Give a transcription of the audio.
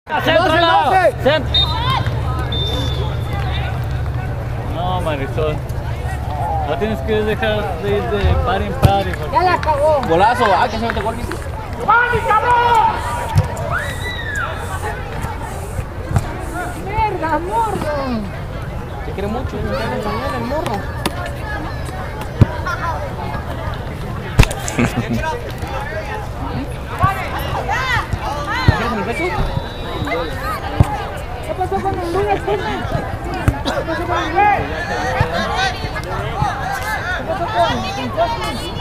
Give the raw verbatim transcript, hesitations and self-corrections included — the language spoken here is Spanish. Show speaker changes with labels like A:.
A: ¡Centro! ¡Centro! No, Marisol. No tienes que dejar de ir de par en par.
B: Ya la acabó.
C: Golazo, ah, que se mete gol.
B: ¡Vani, cabrón! ¡Verga, morro!
C: Se quiere mucho, se quiere enseñar el morro.
B: ¿Qué pasó con el lunes? ¿Qué pasó con el lunes? ¿Qué pasó con el lunes?